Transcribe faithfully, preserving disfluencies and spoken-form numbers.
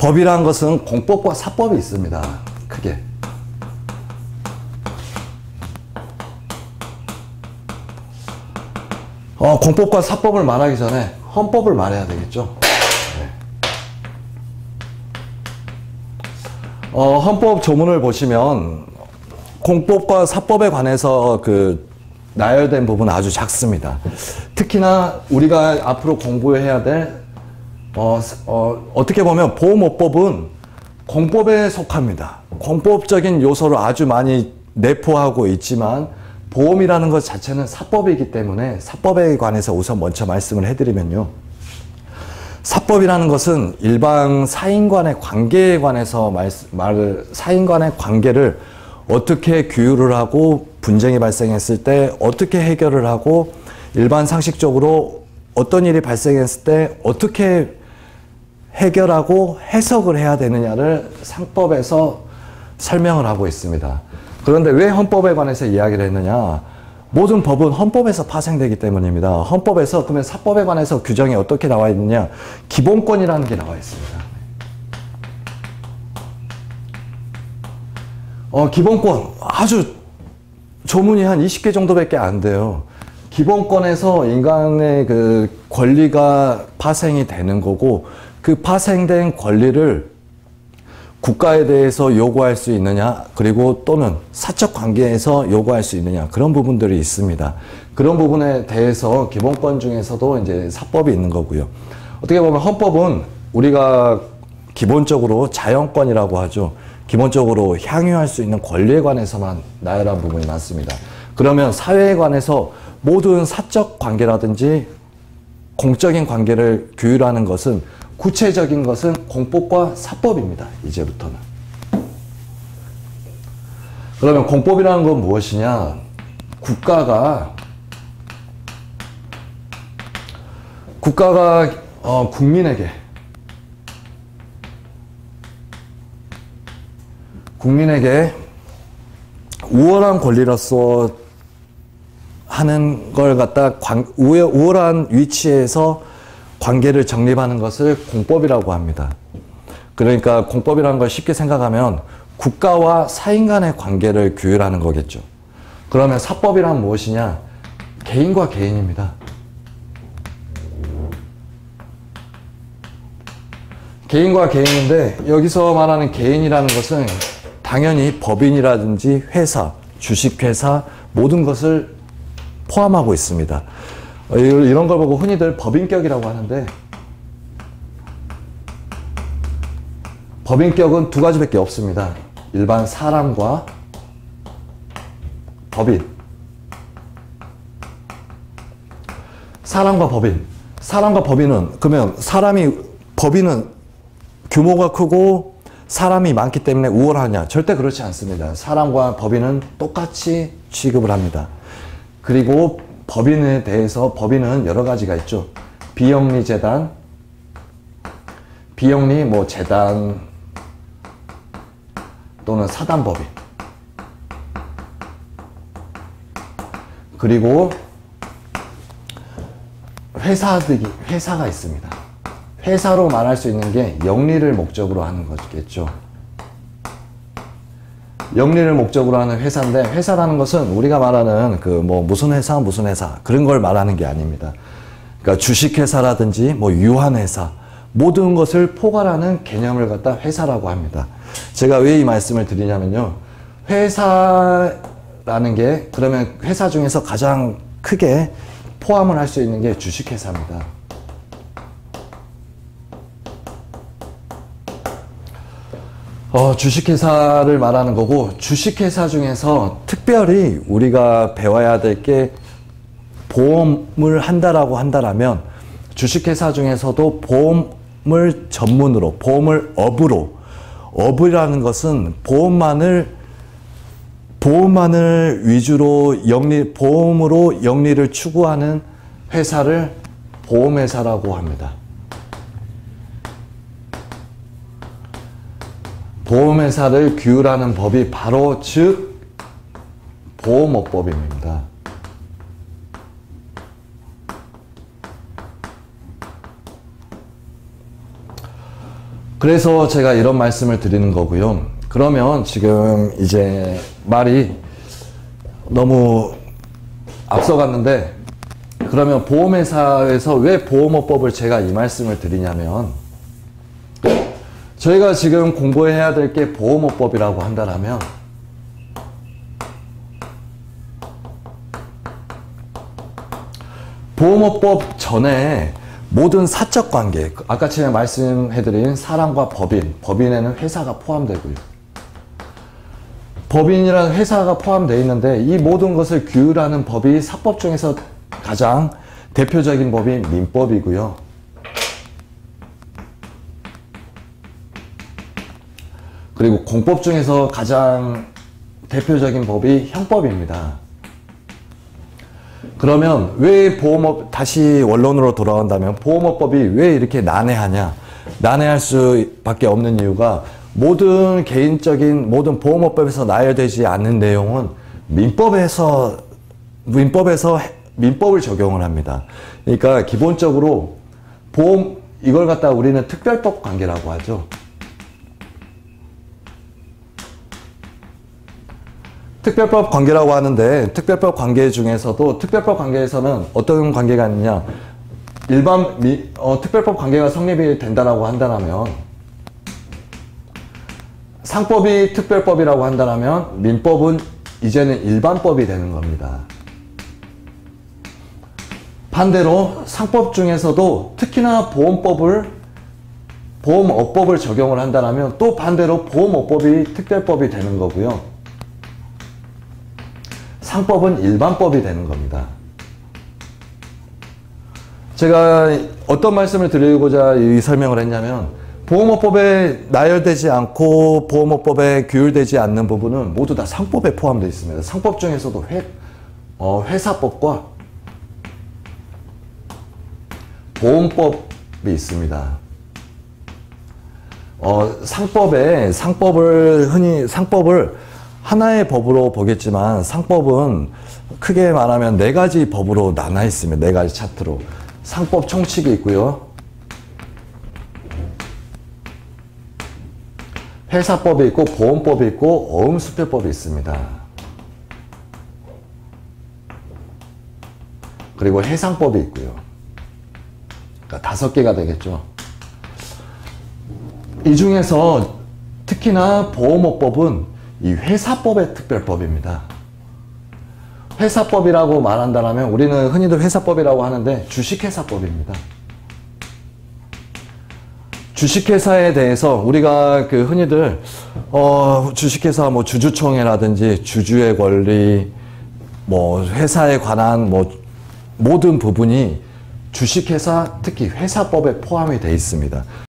법이란 것은 공법과 사법이 있습니다. 크게. 어, 공법과 사법을 말하기 전에 헌법을 말해야 되겠죠. 네. 어, 헌법 조문을 보시면 공법과 사법에 관해서 그 나열된 부분은 아주 작습니다. 특히나 우리가 앞으로 공부해야 될 어, 어, 어떻게 보면 보험업법은 공법에 속합니다. 공법적인 요소를 아주 많이 내포하고 있지만 보험이라는 것 자체는 사법이기 때문에 사법에 관해서 우선 먼저 말씀을 해드리면요. 사법이라는 것은 일반 사인 간의 관계에 관해서 말, 말, 사인 간의 관계를 어떻게 규율을 하고 분쟁이 발생했을 때 어떻게 해결을 하고 일반 상식적으로 어떤 일이 발생했을 때 어떻게 해결하고 해석을 해야 되느냐를 상법에서 설명을 하고 있습니다. 그런데 왜 헌법에 관해서 이야기를 했느냐? 모든 법은 헌법에서 파생되기 때문입니다. 헌법에서 그러면 사법에 관해서 규정이 어떻게 나와 있느냐? 기본권이라는 게 나와 있습니다. 어, 기본권 아주 조문이 한 이십 개 정도밖에 안 돼요. 기본권에서 인간의 그 권리가 파생이 되는 거고 그 파생된 권리를 국가에 대해서 요구할 수 있느냐 그리고 또는 사적 관계에서 요구할 수 있느냐 그런 부분들이 있습니다. 그런 부분에 대해서 기본권 중에서도 이제 사법이 있는 거고요. 어떻게 보면 헌법은 우리가 기본적으로 자연권이라고 하죠. 기본적으로 향유할 수 있는 권리에 관해서만 나열한 부분이 많습니다. 그러면 사회에 관해서 모든 사적 관계라든지 공적인 관계를 규율하는 것은 구체적인 것은 공법과 사법입니다. 이제부터는. 그러면 공법이라는 건 무엇이냐? 국가가 국가가 어, 국민에게 국민에게 우월한 권리로서 하는 걸 갖다 관, 우월한 위치에서 관계를 정립하는 것을 공법이라고 합니다. 그러니까 공법이라는 걸 쉽게 생각하면 국가와 사인 간의 관계를 규율하는 거겠죠. 그러면 사법이란 무엇이냐? 개인과 개인입니다. 개인과 개인인데 여기서 말하는 개인이라는 것은 당연히 법인이라든지 회사, 주식회사 모든 것을 포함하고 있습니다. 이런 걸 보고 흔히들 법인격이라고 하는데 법인격은 두 가지밖에 없습니다. 일반 사람과 법인. 사람과 법인. 사람과 법인은 그러면 사람이 법인은 규모가 크고 사람이 많기 때문에 우월하냐? 절대 그렇지 않습니다. 사람과 법인은 똑같이 취급을 합니다. 그리고 법인에 대해서 법인은 여러 가지가 있죠. 비영리 재단, 비영리 뭐 재단 또는 사단법인. 그리고 회사들이 회사가 있습니다. 회사로 말할 수 있는 게 영리를 목적으로 하는 거겠죠. 영리를 목적으로 하는 회사인데 회사라는 것은 우리가 말하는 그 뭐 무슨 회사 무슨 회사 그런 걸 말하는 게 아닙니다. 그러니까 주식회사라든지 뭐 유한회사 모든 것을 포괄하는 개념을 갖다 회사라고 합니다. 제가 왜 이 말씀을 드리냐면요. 회사라는 게 그러면 회사 중에서 가장 크게 포함을 할 수 있는 게 주식회사입니다. 어, 주식회사를 말하는 거고 주식회사 중에서 특별히 우리가 배워야 될 게 보험을 한다라고 한다라면 주식회사 중에서도 보험을 전문으로 보험을 업으로 업이라는 것은 보험만을 보험만을 위주로 영리 보험으로 영리를 추구하는 회사를 보험회사라고 합니다. 보험회사를 규율하는 법이 바로 즉 보험업법입니다. 그래서 제가 이런 말씀을 드리는 거고요. 그러면 지금 이제 말이 너무 앞서갔는데, 그러면 보험회사에서 왜 보험업법을 제가 이 말씀을 드리냐면, 저희가 지금 공부해야 될 게 보험업법이라고 한다면 보험업법 전에 모든 사적 관계, 아까 제가 말씀해드린 사람과 법인, 법인에는 회사가 포함되고요. 법인이라는 회사가 포함되어 있는데 이 모든 것을 규율하는 법이 사법 중에서 가장 대표적인 법이 민법이고요. 그리고 공법 중에서 가장 대표적인 법이 형법입니다. 그러면 왜 보험업, 다시 원론으로 돌아온다면 보험업법이 왜 이렇게 난해하냐? 난해할 수밖에 없는 이유가 모든 개인적인, 모든 보험업법에서 나열되지 않는 내용은 민법에서, 민법에서, 민법을 적용을 합니다. 그러니까 기본적으로 보험, 이걸 갖다 우리는 특별법 관계라고 하죠. 특별법 관계라고 하는데, 특별법 관계 중에서도 특별법 관계에서는 어떤 관계가 있느냐, 일반 미, 어, 특별법 관계가 성립이 된다라고 한다면, 상법이 특별법이라고 한다면 민법은 이제는 일반법이 되는 겁니다. 반대로 상법 중에서도 특히나 보험법을, 보험업법을 적용을 한다면 또 반대로 보험업법이 특별법이 되는 거고요. 상법은 일반법이 되는 겁니다. 제가 어떤 말씀을 드리고자 이 설명을 했냐면, 보험업법에 나열되지 않고 보험업법에 규율되지 않는 부분은 모두 다 상법에 포함되어 있습니다. 상법 중에서도 회, 어, 회사법과 보험법이 있습니다. 어, 상법에, 상법을 흔히, 상법을 하나의 법으로 보겠지만 상법은 크게 말하면 네 가지 법으로 나눠 있습니다. 네 가지 차트로. 상법 총칙이 있고요. 회사법이 있고 보험법이 있고 어음수표법이 있습니다. 그리고 해상법이 있고요. 그러니까 다섯 개가 되겠죠. 이 중에서 특히나 보험업법은 이 회사법의 특별법입니다. 회사법이라고 말한다면 우리는 흔히들 회사법이라고 하는데 주식회사법입니다. 주식회사에 대해서 우리가 그 흔히들 어 주식회사 뭐 주주총회라든지 주주의 권리, 뭐 회사에 관한 뭐 모든 부분이 주식회사, 특히 회사법에 포함이 되어 있습니다.